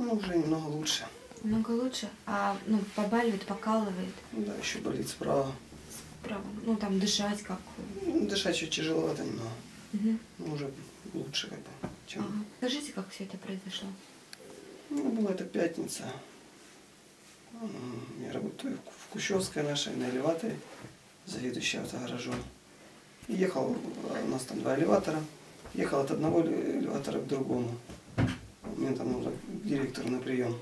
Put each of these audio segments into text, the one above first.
Ну, уже немного лучше. Много лучше? А ну, побаливает, покалывает? Да, еще болит справа. Справа. Ну, там дышать как? Ну, дышать чуть тяжеловато немного. Угу. Ну, уже лучше как бы, чем... Ага. Скажите, как все это произошло? Ну, была это пятница. Я работаю в Кущевской нашей, на элеваторе, заведующий автогаражом. И ехал, у нас там 2 элеватора, ехал от одного элеватора к другому. Мне там нужно к директору на прием.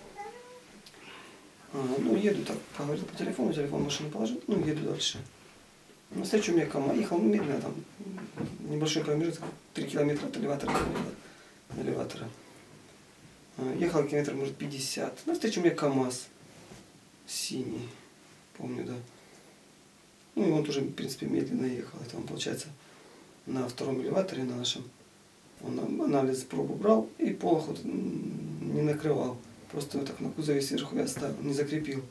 Ну, еду так, поговорил по телефону, телефон в машину положил, ну, еду дальше. На встречу мне КамАЗ, ехал медленно, там, небольшой промежуток, 3 километра от элеватора до элеватора. Ехал километр, может, 50. На встречу мне КамАЗ синий, помню, да. Ну, и он тоже, в принципе, медленно ехал. Это он, получается, на втором элеваторе на нашем. Он анализ пробу брал и полоход не накрывал. Просто вот так на кузове сверху я оставил, не закрепил.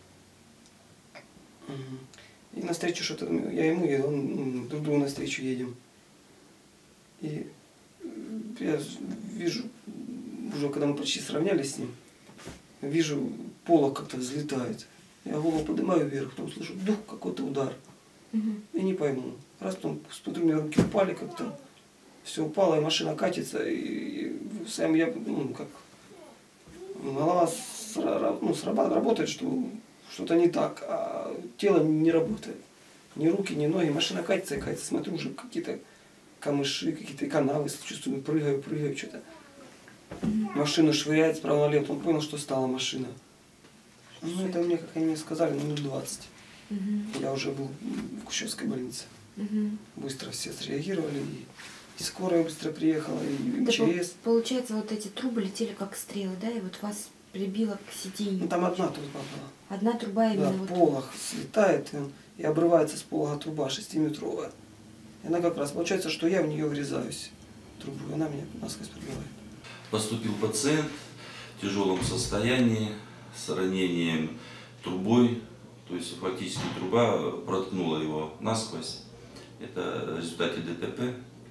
И навстречу что-то, я ему еду, он, друг другу навстречу едем. И я вижу, уже когда мы почти сравнялись с ним, вижу, полок как-то взлетает. Я голову поднимаю вверх, потом слышу, дух, какой-то удар. И не пойму. Раз потом смотрю, у меня руки упали как-то, все упало, и машина катится, и сам я, ну, как, голова работает, что что-то не так, а тело не работает. Ни руки, ни ноги, машина катится и катится. Смотрю, уже какие-то камыши, какие-то канавы, чувствую, прыгаю, что-то. Машину швыряет справа налево, он понял, что стала машина. Ну, это мне, как они мне сказали, минут 20. Я уже был в Кущевской больнице. Быстро все среагировали, и скорая быстро приехала, и МЧС. Получается, вот эти трубы летели как стрелы, да, и вот вас прибило к сиденью. Ну, там одна труба была. Одна труба именно Да, вот. полог слетает, и обрывается с полога труба 6-метровая. И она как раз, получается, что я в нее врезаюсь, трубу, и она меня насквозь пробивает. Поступил пациент в тяжелом состоянии, с ранением трубой, то есть фактически труба проткнула его насквозь. Это в результате ДТП.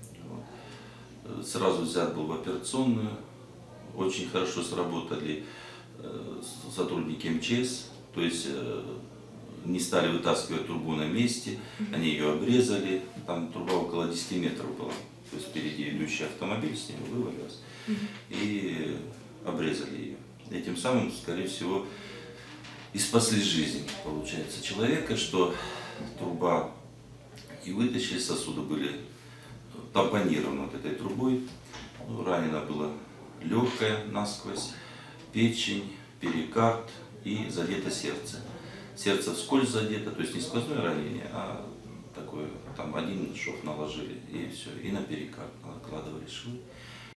Сразу взят был в операционную. Очень хорошо сработали сотрудники МЧС, то есть не стали вытаскивать трубу на месте, они ее обрезали. Там труба около 10 метров была, то есть впереди идущий автомобиль с ней вывалилась, и обрезали ее. Этим самым, скорее всего, и спасли жизнь, получается, человека, что труба и вытащили, сосуды были тампонированы вот этой трубой. Ну, ранено было легкое насквозь, печень, перикард и задето сердце. Сердце вскользь задето, то есть не сквозное ранение, а такое, там один шов наложили, и все, и на перикард накладывали швы.